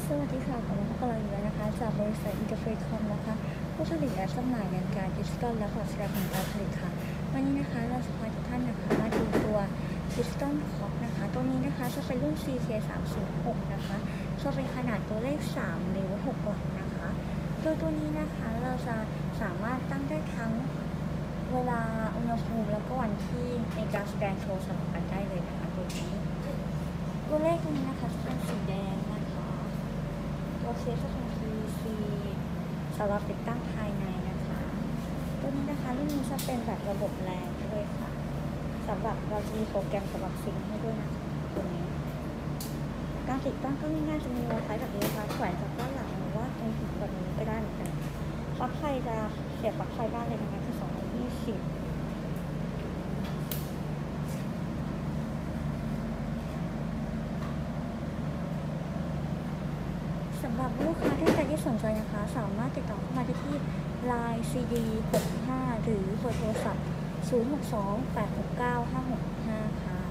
สวัสดีค่ะกลับมาพบกับเราอีกแล้วนะคะจากบริษัทอินเตอร์เฟรคอมนะคะผู้ผลิตและจำหน่ายนาฬิกาดิจิตอลและพอร์ตแสดงผลการผลิตค่ะวันนี้นะคะเราจะพาทุกท่านนะคะมาดูตัวดิจิตอลคล็อกนะคะตัวนี้นะคะจะเป็นรุ่น CK306 นะคะจะเป็นขนาดตัวเลข3 นิ้ว 6 หลักนะคะตัวนี้นะคะเราจะสามารถตั้งได้ทั้งเวลาอุณหภูมิแล้วก็วันที่ในการแสดงโชว์สลับกันได้เลยนะคะตัวเลขนี้นะคะจะเป็นสีแดงนะคะตัวเคสจะเป็น PC สำหรับติดตั้งภายในนะคะตัวนี้นะคะรุ่นนี้จะเป็นแบบระบบแรงด้วยค่ะสำหรับเราจะมีโปรแกรมสำหรับซิงค์ให้ด้วยนะคะตัวนี้การติดตั้งก็ง่ายๆจะมีวอลไฟแบบนี้ค่ะแขวนจากด้านหลังหรือว่าตรงหินแบบนี้ก็ได้เหมือนกันปลั๊กไฟจะเสียบปลั๊กไฟได้เลยนะคะคือ220สำหรับลูกค้าที่สนใจนะคะสามารถติดต่อเข้ามาได้ที่ Line CD65 หรือเบอร์โทรศัพท์ 062 869 5665 ค่ะ